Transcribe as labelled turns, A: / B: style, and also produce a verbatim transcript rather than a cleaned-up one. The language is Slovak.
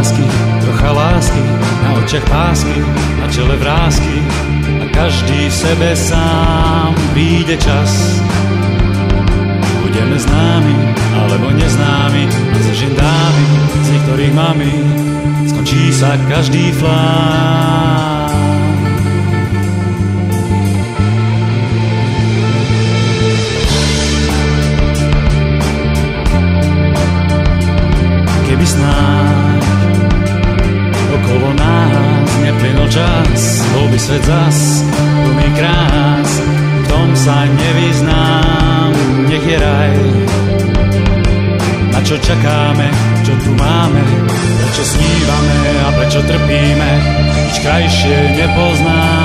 A: lásky, trocha lásky, na očiach pásky, na čele vrásky a každý v sebe sám príde čas. Budeme známi, alebo neznámi, a so žendámi, z niektorých mami, skončí sa každý flám. Keby snáď okolo nás neplynul čas, bol by svet zas plný krás, v tom sa nevyznám, nech je raj. Na čo čakáme, čo tu máme, prečo snívame a prečo trpíme, nič krajšie nepoznám.